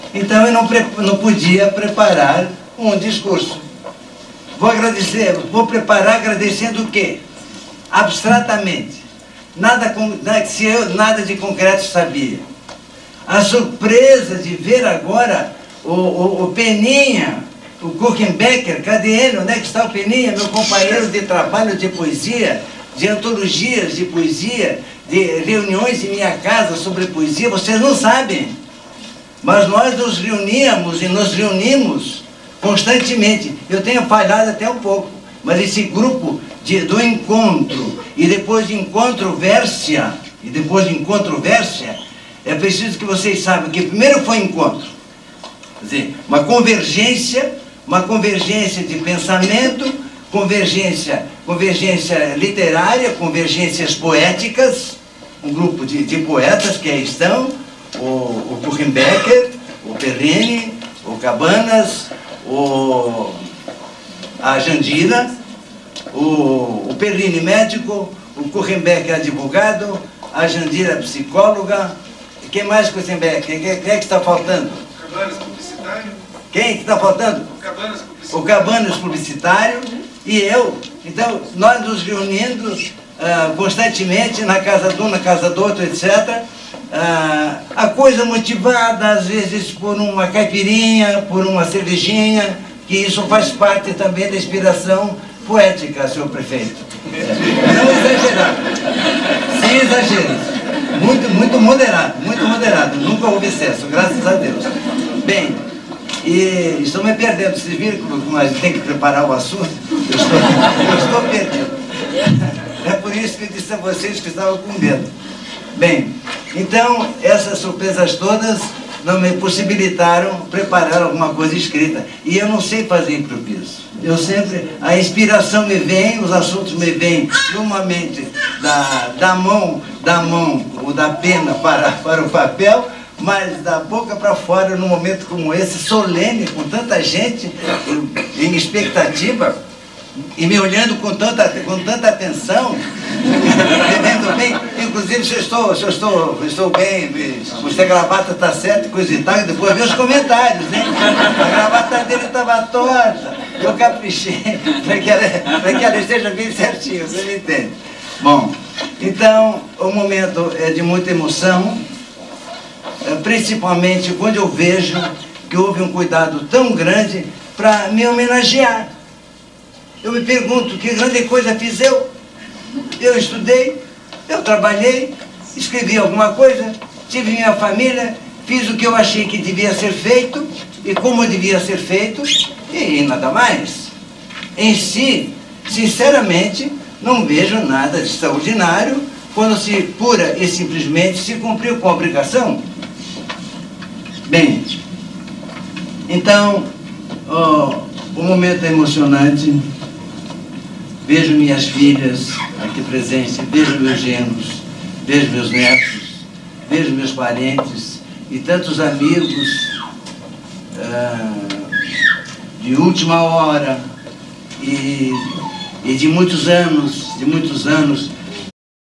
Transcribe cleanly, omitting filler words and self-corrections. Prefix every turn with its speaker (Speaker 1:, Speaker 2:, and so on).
Speaker 1: Então eu não podia preparar um discurso. Vou preparar agradecendo o quê? Abstratamente. Nada de concreto sabia. A surpresa de ver agora o Peninha, o Kuchenbecker, cadê ele? Onde é que está o Peninha? Meu companheiro de trabalho de poesia, de antologias de poesia, de reuniões em minha casa sobre poesia, vocês não sabem. Mas nós nos reuníamos e nos reunimos constantemente. Eu tenho falhado até um pouco, mas esse grupo do encontro, e depois de controvérsia, é preciso que vocês saibam que primeiro foi encontro. Quer dizer, uma convergência de pensamento, convergência literária, convergências poéticas, um grupo de poetas que aí estão, o Kuchenbecker, o Perrine, o Cabanas, a Jandira, o Perrine médico, o Kuchenbecker advogado, a Jandira psicóloga. Quem mais, Kuchenbecker? Quem é que está faltando?
Speaker 2: Cabanas publicitário.
Speaker 1: Quem que está faltando? O Cabanas publicitário e eu. Então, nós nos reunindo constantemente na casa de um, na casa do outro, etc. A coisa motivada, às vezes, por uma caipirinha, por uma cervejinha, que isso faz parte também da inspiração poética, senhor prefeito. Não exagerar. Sem exageros. Muito moderado. Nunca houve excesso, graças a Deus. Bem, e estou me perdendo. Vocês viram como a gente tem que preparar o assunto? Eu estou perdido. É por isso que eu disse a vocês que estava com medo. Bem, então, essas surpresas todas não me possibilitaram preparar alguma coisa escrita. E eu não sei fazer improviso. A inspiração me vem, os assuntos me vêm normalmente da mão ou da pena para o papel, mas da boca para fora, num momento como esse, solene, com tanta gente em expectativa, e me olhando com tanta atenção, entendendo bem, inclusive se eu estou bem, se a gravata está certa, coisa e tal, e depois ver os comentários, né? A gravata dele estava torta, eu caprichei para que ela esteja bem certinha, você me entende? Bom, então o momento é de muita emoção, principalmente quando eu vejo que houve um cuidado tão grande para me homenagear. Eu me pergunto, que grande coisa fiz eu? Eu estudei, eu trabalhei, escrevi alguma coisa, tive minha família, fiz o que eu achei que devia ser feito, e como devia ser feito, e nada mais. Em si, sinceramente, não vejo nada de extraordinário quando se pura e simplesmente se cumpriu com a obrigação. Bem, então, o momento é emocionante. Vejo minhas filhas aqui presentes, vejo meus genros, vejo meus netos, vejo meus parentes e tantos amigos de última hora e de muitos anos